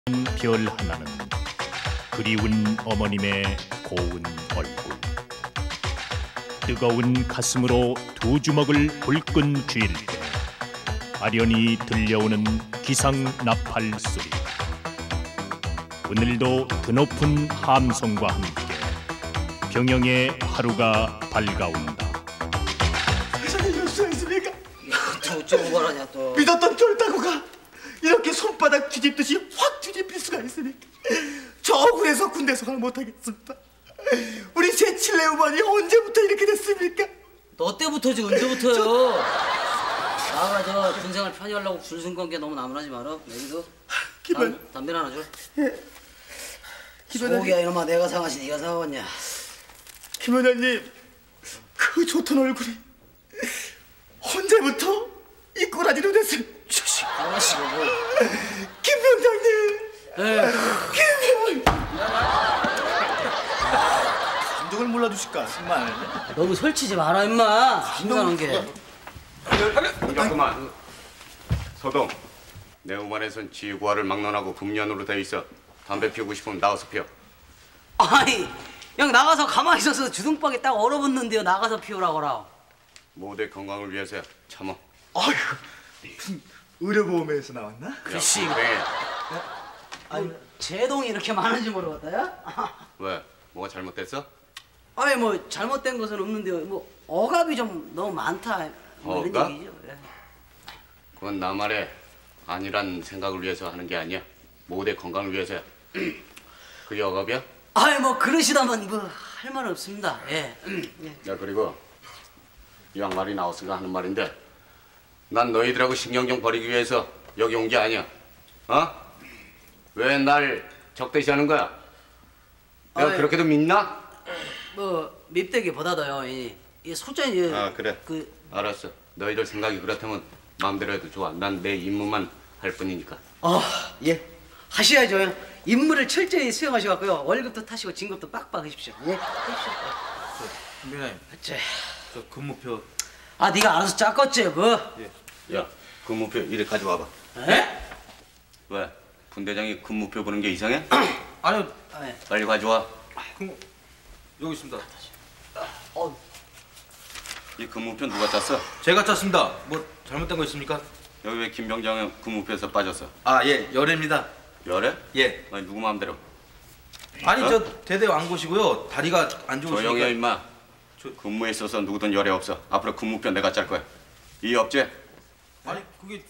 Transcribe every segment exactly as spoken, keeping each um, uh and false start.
별 하나는 그리운 어머님의 고운 얼굴, 뜨거운 가슴으로 두 주먹을 불끈 쥘 때 아련히 들려오는 기상 나팔 소리. 오늘도 드높은 함성과 함께 병영의 하루가 밝아온다. 세상에 이럴 수가 있습니까? 또 어쩌고 말하냐 또. 믿었던 쫄따구가 이렇게 손바닥 뒤집듯이 확 뒤집힐 수가 있으니까 저 억울해서 군대 생활 못하겠습니다. 우리 제 칠레 어머니 언제부터 이렇게 됐습니까? 너 때부터지 언제부터요? 나가 저 군생활 편히 하려고 줄선 관계 너무 나무라지 마라. 여기도 기분 담배 하나 줘. 예. 소고기야 이놈아, 내가 사가지 네가 사왔냐? 김 원장님, 그 좋던 얼굴이 언제부터 이 꼬라지로 됐어요? 주시. 아가씨가 뭐? 김 원장님. 에. 김 감정을 몰라주실까 정말. 너무 설치지 마라 임마. 심상한 게. 잠깐만. 서동, 내 우만에선 지구화를 막론하고 금년으로 돼 있어. 담배 피우고 싶으면 나가서 피워. 아니, 형 나가서 가만히 있어서 주둥박에 딱 얼어붙는데요. 나가서 피우라고라. 모두의 건강을 위해서야. 참어. 아유, 무슨 의료보험에서 나왔나? 글씨. 야, 네. 아니, 제동이 이렇게 많은지 모르겠다야? 왜? 뭐가 잘못됐어? 아니 뭐 잘못된 것은 없는데요. 뭐 억압이 좀 너무 많다. 뭐 이런 억압? 얘기죠. 예. 그건 나 말에 아니란 생각을 위해서 하는 게 아니야. 모두의 건강을 위해서야. 그게 억압이야? 아이 뭐 그러시다면 뭐 할 말은 없습니다. 예. 예. 야, 그리고 이 양말이 나왔으니까 하는 말인데, 난 너희들하고 신경 좀 버리기 위해서 여기 온 게 아니야. 어? 왜 날 적대시하는 거야? 내가 아이, 그렇게도 믿나? 뭐 밉대기보다도요. 이, 이 소장이 아, 그래. 그 알았어. 너희들 생각이 그렇다면 마음대로 해도 좋아. 난 내 임무만 할 뿐이니까. 아, 예. 하셔야죠. 임무를 철저히 수행하셔갖고요. 월급도 타시고 진급도 빡빡 하십시오. 예. 하십시오. 선배님, 어째. 저 근무표. 아, 네가 알아서 짰겠지, 그. 예. 야, 근무표 이리 가져와봐. 에? 왜? 분대장이 근무표 보는 게 이상해? 아니요, 아, 예. 빨리 가져와. 근무 여기 있습니다. 어, 이 근무표 누가 짰어? 제가 짰습니다. 뭐 잘못된 거 있습니까? 여기 왜 김병장은 근무표에서 빠졌어? 아, 예, 열애입니다. 열애? 예. 아니, 누구 마음대로? 아니 어? 저 대대 왕고시고요. 다리가 안 좋으시니까. 조용히 해, 임마. 저- 근무에 있어서 누구든 열애 없어. 앞으로 근무표 내가 짤 거야. 이해 없지? 아니 그게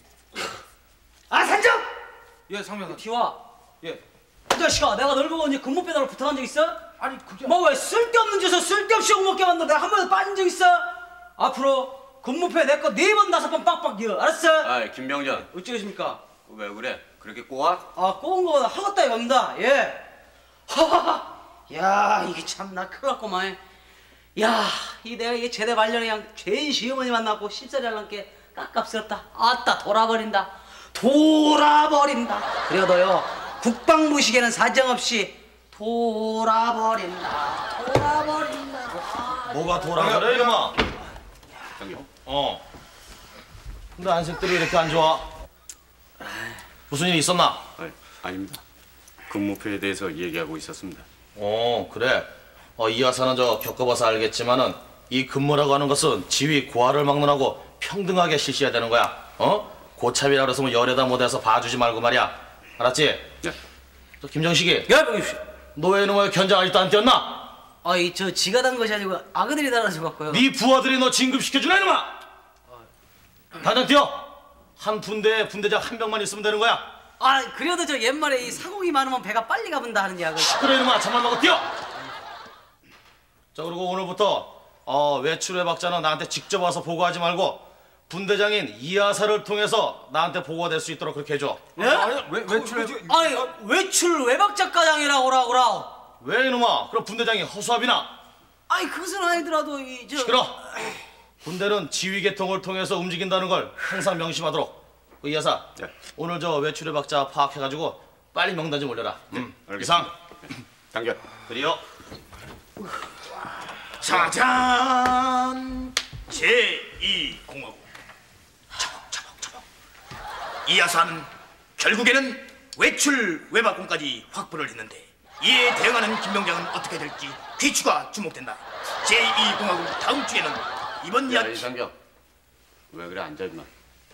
아, 산정! 예, 상병. 비와. 예. 이 자식아, 내가 널 보고 언제 근무 빼달라고 부탁한 적 있어? 아니 그게 뭐 왜 쓸데없는 짓을 쓸데없이 욕먹게 만들어. 내가 한 번도 빠진 적 있어? 앞으로 근무표에 내 거 네 번 다섯 번 빡빡 이어. 알았어? 아이, 김병장. 어쩌십니까? 왜 그래? 그렇게 꼬아? 아, 꼬운 거보다 하겠다 이겁니다. 예. 하하하. 야, 이게 참나 큰일 났구만. 야, 이 내가 이 제대 발령에 그냥 죄인 시어머니 만나고 십살이 할랑께 깝깝스럽다. 아따, 돌아버린다. 돌아버린다. 그래도요, 국방부식에는 사정없이 돌아버린다. 돌아버린다. 아, 뭐가 돌아가래 이놈아? 장경. 어. 근데 안색들이 이렇게 안 좋아? 무슨 일 있었나? 아니, 아닙니다. 근무표에 대해서 얘기하고 있었습니다. 어 그래. 어, 이 여사는 저 겪어봐서 알겠지만은 이 근무라고 하는 것은 지위 고하를 막론하고 평등하게 실시해야 되는 거야. 어? 고참이라 그래서 뭐 열에다 못해서 봐주지 말고 말이야. 알았지? 네. 저 김정식이. 야, 병입시. 너 왜 이놈의 견장 아직도 안 뛰었나? 아이, 저 지가 단 것이 아니고 아그들이 달아서 갖고요. 네 부하들이 너 진급시켜주나 이놈아? 당장 뛰어. 한 분대에 분대장 한 명만 있으면 되는 거야. 아, 그래도 저 옛말에 이 사공이 많으면 배가 빨리 가본다 하는 이야기. 그래 이놈아, 잠만 먹어 뛰어. 자, 그리고 오늘부터 어, 외출 외박자는 나한테 직접 와서 보고하지 말고 분대장인 이하사를 통해서 나한테 보고가 될 수 있도록 그렇게 해줘. 예? 아니 왜 외출해? 아니, 외출 외박작가장이라고 오라고라. 왜 이놈아? 그럼 분대장이 허수아비나? 아니, 그것은 아니더라도 이 저. 시끄러. 군대는 지휘 계통을 통해서 움직인다는 걸 항상 명심하도록. 그 이하사, 네. 오늘 저 외출 외박자 파악해가지고 빨리 명단 좀 올려라. 음, 알겠습니다. 이상. 당겨. 그리요. 짜잔! 제이 공화국. 차복, 차복, 차복. 이 야사는 결국에는 외출 외박권까지 확보를 했는데 이에 대응하는 김병장은 어떻게 될지 귀추가 주목된다. 제이 공화국 다음 주에는 이번 야 이야기 이상경 왜 그래 앉아 임마.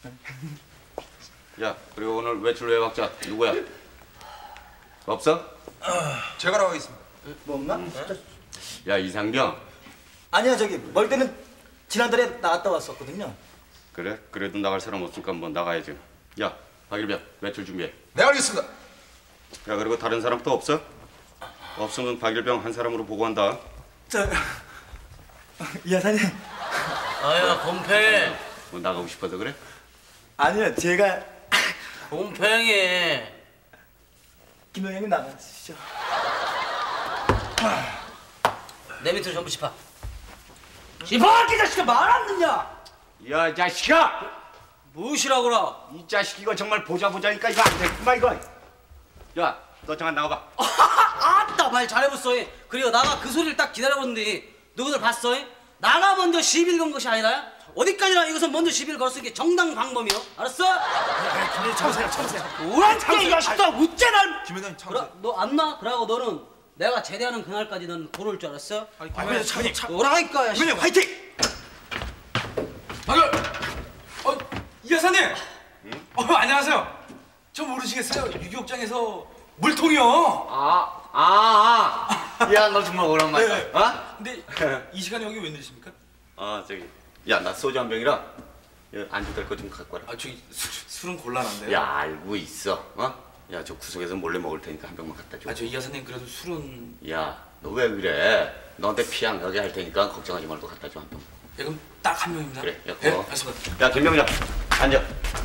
야 그리고 오늘 외출 외박자 누구야? 없어? 제가 나가겠습니다. 뭐 없나? 야 이상경 아니야 저기 멀 때는 지난달에 나갔다 왔었거든요. 그래? 그래도 나갈 사람 없으니까 뭐 나가야지. 야 박일병 외출 준비해. 네 알겠습니다. 야 그리고 다른 사람 또 없어? 없으면 박일병 한 사람으로 보고한다. 저 이하사님. 아야 곰팽이 뭐 나가고 싶어서 그래? 아니요 제가 곰팽이 김영현이 나가시죠. 내 밑으로 전부 짚어 짚어! 이 자식아 말 안 듣냐? 야 자식아! 무엇이라고라? 이 자식 이거 정말 보자 보자니까 이거 안 되구만 이거. 야 너 잠깐 나가봐. 아따 말 잘해봤어. 그리고 나가 그 소리를 딱 기다려봤는데 너희들 봤어? 나가 먼저 시비를 건 것이 아니라 어디까지나 이것은 먼저 시비를 걸었으니 게 정당 방법이요. 알았어? 김영현 참으세요 참으세요. 오란게 이 자식아 어째 날 김회장님 참으세요. 너안 나? 그러고 너는 내가 제대하는 그날까지 넌 돌을 줄 알았어? 아니 김영현 김회장님 참 뭐라니까 야 김영현 화이팅! 아유, 어, 이 여사님. 어, 안녕하세요. 저 모르시겠어요? 유격장에서 물통이요. 아, 아, 아. 야, 너 정말 오랜만이다. 네. 어? 근데 이 시간에 여기 웬일이십니까? 아, 저기. 야, 나 소주 한 병이라 안주 될 거 좀 갖고 와라. 아, 저기 술, 술은 곤란한데요. 야, 알고 있어. 어? 야, 저 구석에서 몰래 먹을 테니까 한 병만 갖다 줘. 아, 저 이 여사님 그래도 술은. 야, 너 왜 그래? 너한테 피 안 가게 할 테니까 걱정하지 말고 갖다 줘, 한 병. 예, 그럼 딱 한 명입니다. 그래, 야, 예, 고마워. 알겠습니다. 야, 김병장, 앉아.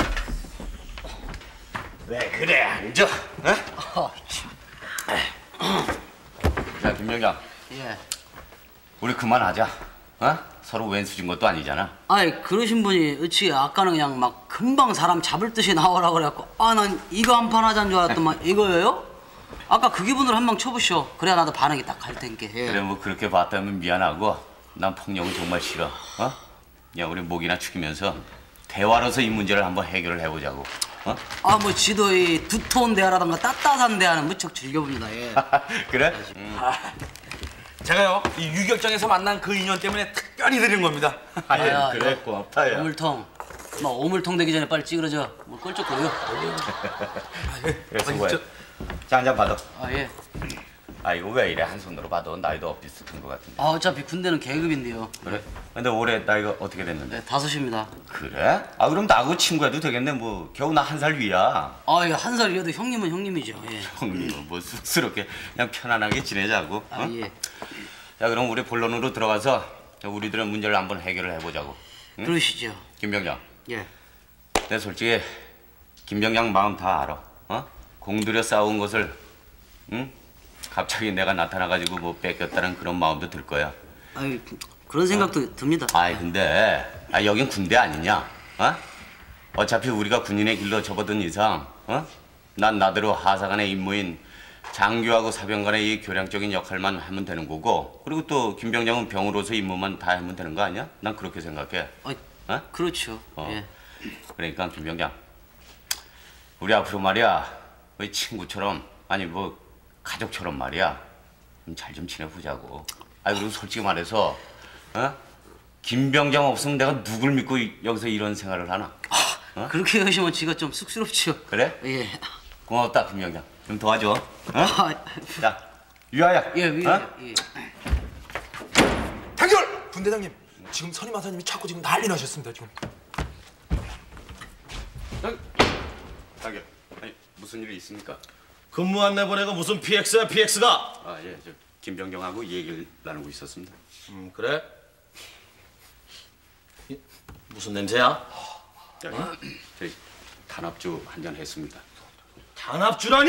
왜 그래, 앉아. 어? 야, 김병장. 예. 우리 그만하자. 어? 서로 왼수진 것도 아니잖아. 아이 그러신 분이 어찌 아까는 그냥 막 금방 사람 잡을 듯이 나오라 그래갖고 아 난 이거 한 판 하자는 줄 알았더만 이거예요? 아까 그 기분으로 한 방 쳐보시오. 그래야 나도 반응이 딱 갈 텐게. 예. 그래 뭐 그렇게 봤다면 미안하고 난 폭력은 정말 싫어. 어? 야 우리 목이나 축이면서 대화로서 이 문제를 한번 해결을 해보자고. 어? 아 뭐 지도 이 두터운 대화라던가 따뜻한 대화는 무척 즐겨봅니다. 예. 그래? 음. 아, 제가요, 이 유격장에서 만난 그 인연 때문에 특별히 드린 겁니다. 아유, 야, 그래 야. 고맙다 야. 오물통. 뭐 오물통 되기 전에 빨리 찌그러져. 뭐 껄쩍거려. 그래 수고해. 자 한 잔 받아. 아 예. 아 이거 왜 이래 한 손으로 봐도 나이도 비슷한 것 같은데. 아 어차피 군대는 계급인데요. 그래? 근데 올해 나이가 어떻게 됐는데? 네 다섯입니다. 그래? 아 그럼 나하고 친구해도 되겠네. 뭐 겨우 나 한 살 위야. 아한 살 위에도 형님은 형님이죠. 예. 형님은 뭐 쑥스럽게 그냥 편안하게 지내자고. 어? 아 예. 자 그럼 우리 본론으로 들어가서 우리들의 문제를 한번 해결을 해보자고. 응? 그러시죠. 김병장. 예. 내 솔직히 김병장 마음 다 알아. 어? 공들여 싸운 것을 응? 갑자기 내가 나타나가지고 뭐 뺏겼다는 그런 마음도 들 거야. 아이 그런 생각도 어? 듭니다. 아이 근데 아 여긴 군대 아니냐? 어? 어차피 우리가 군인의 길로 접어든 이상 어? 난 나대로 하사관의 임무인 장교하고 사병관의 이 교량적인 역할만 하면 되는 거고 그리고 또 김병장은 병으로서 임무만 다 하면 되는 거 아니야? 난 그렇게 생각해. 아 어? 그렇죠. 어. 예. 그러니까 김병장 우리 앞으로 말이야 우리 친구처럼 아니 뭐 가족처럼 말이야 잘 좀 지내보자고. 아 그리고 솔직히 말해서 어? 김병장 없으면 내가 누굴 믿고 이, 여기서 이런 생활을 하나? 어? 그렇게 하시면 지가 좀 쑥스럽죠. 그래? 예. 고맙다 김병장. 좀 도와줘. 어? 아, 자 유아야. 예, 위, 어? 예. 단결! 분대장님, 지금 선임하사님이 자꾸 지금 난리 나셨습니다, 지금. 자기 아니 무슨 일이 있습니까? 근무 안 내보내고 무슨 피엑스야 피엑스가? 아 예 저 김병장하고 얘기를 나누고 있었습니다. 음 그래? 이, 무슨 냄새야? 저기 저희 단합주 한 잔 했습니다. 단합주라니?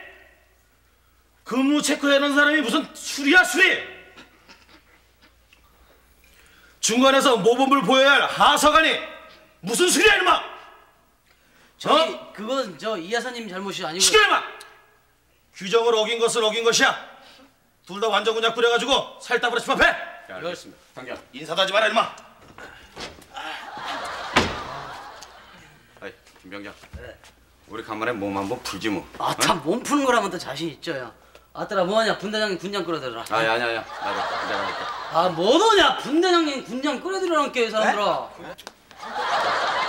근무 체크해놓은 사람이 무슨 술이야 술이? 중간에서 모범을 보여야 할 하사관이 무슨 술이야 이놈아? 저기 어? 그건 저 이하사님 잘못이 아니고. 시끄러 임마! 규정을 어긴 것은 어긴 것이야. 둘 다 완전 군약 부려가지고 살다부로 집합해. 네, 알겠습니다. 당장. 인사도 하지 마라 이놈아. 아이 김병장. 네. 우리 간만에 몸 한번 풀지 뭐. 아따 몸 푸는 거라면 또 자신 있죠 야. 아따라 뭐하냐 분대장님 군장 끌어들여라. 아니 아니 아니야. 나가 내가 할게. 아 뭐더냐 분대장님 군장 끌어들여라는 게 사람들아.